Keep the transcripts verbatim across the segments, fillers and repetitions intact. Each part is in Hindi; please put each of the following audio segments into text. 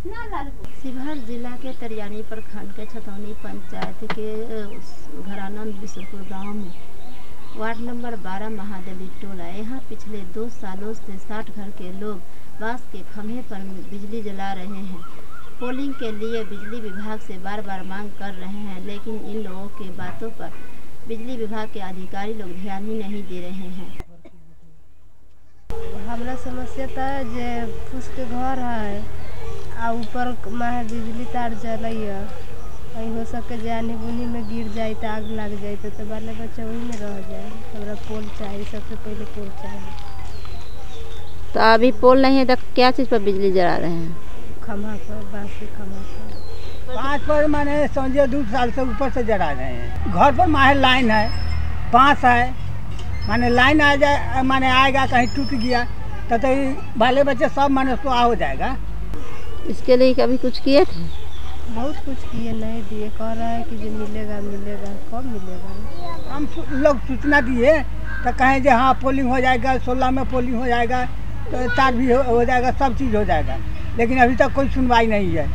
शिवहर जिला के तरियानी प्रखंड के छतौनी पंचायत के घरानंद बिशनपुर गांव में वार्ड नंबर बारह महादेवी टोला। यहाँ पिछले दो सालों से साठ घर के लोग बांस के खंभे पर बिजली जला रहे हैं। पोलिंग के लिए बिजली विभाग से बार बार मांग कर रहे हैं, लेकिन इन लोगों के बातों पर बिजली विभाग के अधिकारी लोग ध्यान ही नहीं दे रहे हैं। हमारा समस्या था जे फूस के घर है आ ऊपर माहे बिजली तार जलैया, हो सके जानी बुनी में गिर जाए तो आग लग जाए तो बाले बच्चा वही में रह जाए। हमारा पोल चाहिए, सबसे पहले पोल चाहिए। तो अभी पोल नहीं है तो क्या चीज़ पर बिजली जला रहे हैं? खम्भा पर, बांस के खम्भा पर। पाँच पर मैंने समझिए दो साल से ऊपर से जला रहे हैं। घर पर माहे लाइन है, बांस है, माने लाइन आ जाए, माने आएगा कहीं टूट गया तो, तो बाले बच्चे सब माने उसको आ हो जाएगा। इसके लिए कभी कुछ किए थे? बहुत कुछ किए, नहीं दिए। कह रहा है कि जो मिलेगा मिलेगा, कब मिलेगा? हम लोग सूचना दिए तो कहें जो हाँ पोलिंग हो जाएगा, सोलह में पोलिंग हो जाएगा, तो तार भी हो, हो जाएगा, सब चीज़ हो जाएगा, लेकिन अभी तक कोई सुनवाई नहीं है।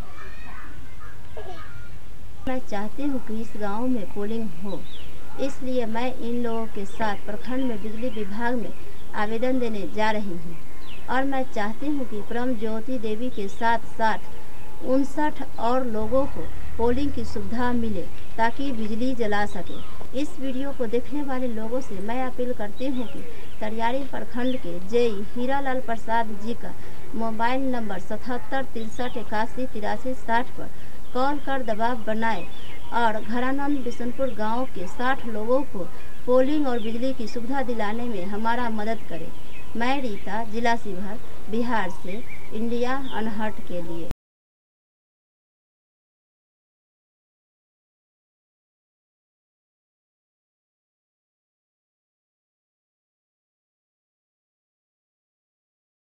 मैं चाहती हूँ कि इस गांव में पोलिंग हो, इसलिए मैं इन लोगों के साथ प्रखंड में बिजली विभाग में आवेदन देने जा रही हूँ। और मैं चाहती हूँ कि परम ज्योति देवी के साथ साथ उनसठ और लोगों को पोलिंग की सुविधा मिले ताकि बिजली जला सके। इस वीडियो को देखने वाले लोगों से मैं अपील करती हूँ कि तरियानी प्रखंड के जेई हीरालाल प्रसाद जी का मोबाइल नंबर सतहत्तर तिरसठ इक्यासी तिरासी साठ पर कॉल कर दबाव बनाए और घरानंद बिशनपुर गांव के साठ लोगों को पोलिंग और बिजली की सुविधा दिलाने में हमारा मदद करें। मैं रीता, जिला शिवहर, बिहार से इंडिया अनहट के लिए।